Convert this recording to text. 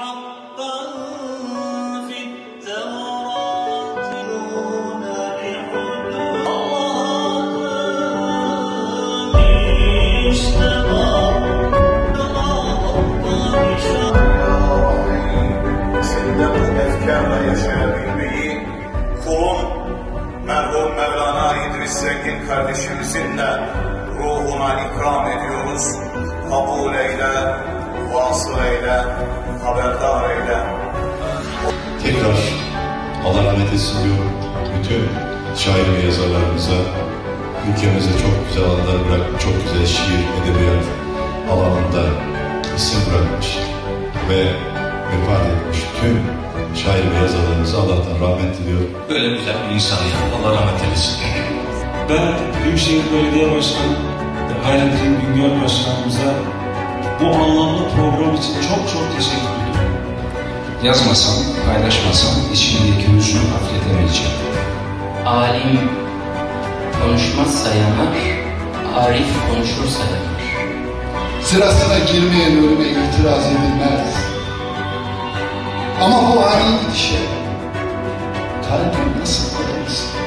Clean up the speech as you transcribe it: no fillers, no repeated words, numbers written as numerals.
حقا في التوراة دون لحدود الله اشتبى Sende bu efkarla yaşayabilmeyi kulun merhum Mevlana İdris Zengin kardeşimizin de ruhuna ikram ediyoruz. Kabul eyle, vasıl eyle, haberdar eyle. Tekrar Allah rahmet etsin diyor bütün şair ve yazarlarımıza, ülkemize çok güzel anılar bırakmış, çok güzel şiir, edebiyat alanında isim bırakmış ve vefat etmiş tüm şair ve yazarlarımıza Allah'tan rahmet diliyor. Böyle güzel bir insan ya, Allah rahmet eylesin. Ben Büyükşehir Belediye Başkanı Hayrettin Güngör Başkanımıza bu anlamlı program için çok teşekkür ediyorum. Yazmasam, paylaşmasam içimdeki hüznü hafifletemeyeceğim. Alim konuşmazsa yanar, arif konuşursa yanar. Sırasına girmeyen ölüme itiraz edilmez. Ama bu ani gidişe kalbim nasıl dayanır?